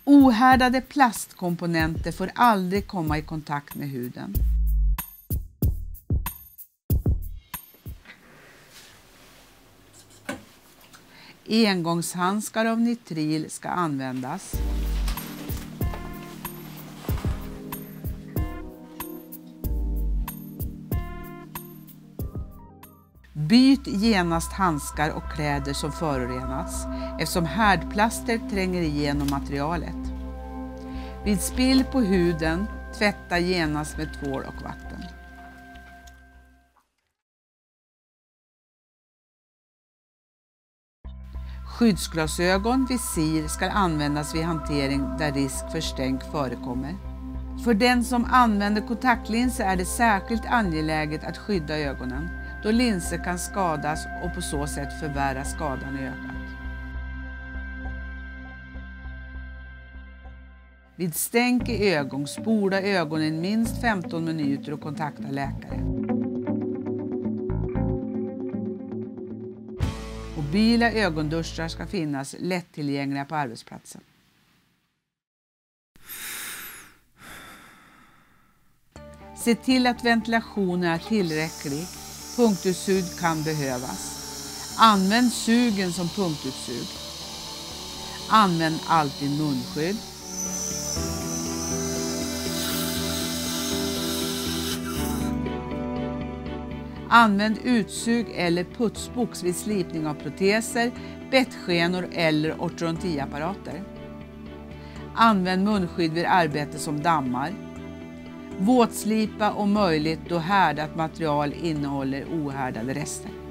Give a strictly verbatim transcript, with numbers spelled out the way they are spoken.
Ohärdade plastkomponenter får aldrig komma i kontakt med huden. Engångshandskar av nitril ska användas. Byt genast handskar och kläder som förorenats eftersom härdplaster tränger igenom materialet. Vid spill på huden, tvätta genast med tvål och vatten. Skyddsglasögon, visir ska användas vid hantering där risk för stänk förekommer. För den som använder kontaktlinser är det särskilt angeläget att skydda ögonen, då linser kan skadas och på så sätt förvärra skadan i ögat. Vid stänk i ögon, spola ögonen minst femton minuter och kontakta läkare. Mobila ögonduschar ska finnas lättillgängliga på arbetsplatsen. Se till att ventilationen är tillräcklig. Punktutsug kan behövas. Använd sugen som punktutsug. Använd alltid munskydd. Använd utsug eller putsbox vid slipning av proteser, bettskenor eller ortodontiapparater. Använd munskydd vid arbete som dammar. Våtslipa om möjligt då härdat material innehåller ohärdade rester.